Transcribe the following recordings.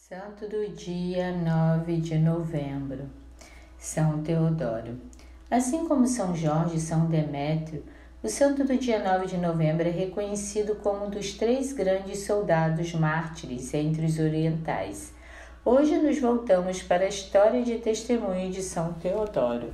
Santo do dia 9 de novembro, São Teodoro. Assim como São Jorge e São Demétrio, o santo do dia 9 de novembro é reconhecido como um dos 3 grandes soldados mártires entre os orientais. Hoje nos voltamos para a história de testemunho de São Teodoro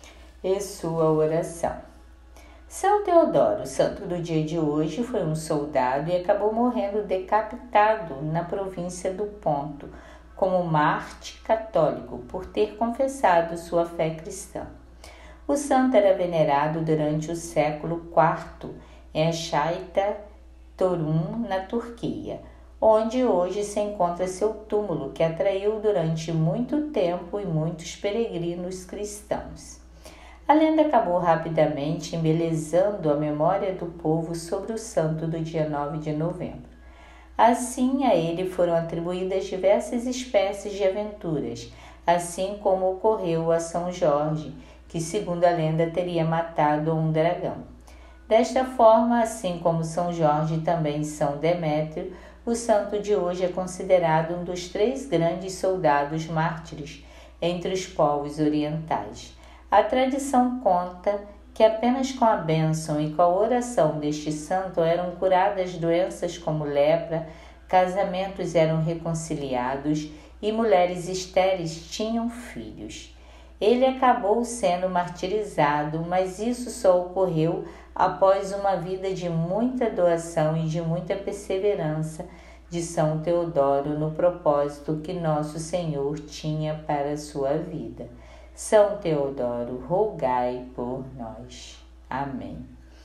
e sua oração. São Teodoro, santo do dia de hoje, foi um soldado e acabou morrendo decapitado na província do Ponto, como mártir católico, por ter confessado sua fé cristã. O santo era venerado durante o século IV em Chaita Torum, na Turquia, onde hoje se encontra seu túmulo, que atraiu durante muito tempo e muitos peregrinos cristãos. A lenda acabou rapidamente embelezando a memória do povo sobre o santo do dia 9 de novembro. Assim, a ele foram atribuídas diversas espécies de aventuras, assim como ocorreu a São Jorge, que, segundo a lenda, teria matado um dragão. Desta forma, assim como São Jorge e também São Demétrio, o santo de hoje é considerado um dos 3 grandes soldados mártires entre os povos orientais. A tradição conta que apenas com a bênção e com a oração deste santo eram curadas doenças como lepra, casamentos eram reconciliados e mulheres estéreis tinham filhos. Ele acabou sendo martirizado, mas isso só ocorreu após uma vida de muita doação e de muita perseverança de São Teodoro no propósito que Nosso Senhor tinha para a sua vida. São Teodoro, rogai por nós. Amém.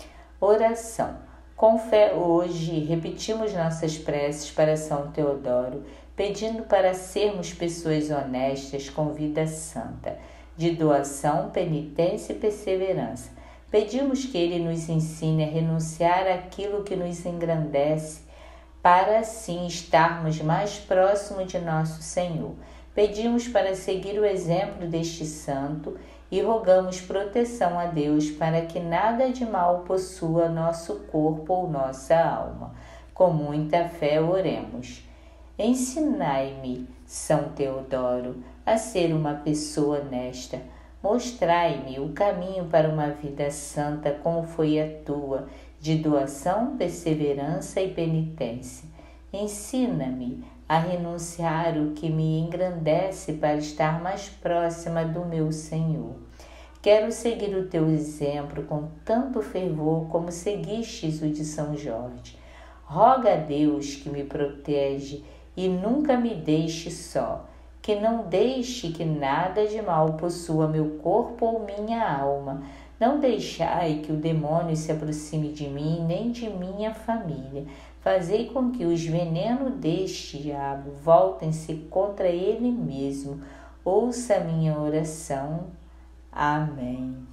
Oração. Com fé hoje repetimos nossas preces para São Teodoro, pedindo para sermos pessoas honestas com vida santa, de doação, penitência e perseverança. Pedimos que Ele nos ensine a renunciar àquilo que nos engrandece, para assim estarmos mais próximos de nosso Senhor. Pedimos para seguir o exemplo deste santo e rogamos proteção a Deus para que nada de mal possua nosso corpo ou nossa alma. Com muita fé oremos. Ensinai-me, São Teodoro, a ser uma pessoa honesta. Mostrai-me o caminho para uma vida santa como foi a tua, de doação, perseverança e penitência. Ensina-me a renunciar o que me engrandece para estar mais próxima do meu Senhor. Quero seguir o teu exemplo com tanto fervor como seguistes o de São Jorge. Roga a Deus que me protege e nunca me deixe só, que não deixe que nada de mal possua meu corpo ou minha alma. Não deixai que o demônio se aproxime de mim, nem de minha família. Fazei com que os venenos deste diabo voltem-se contra ele mesmo. Ouça a minha oração. Amém.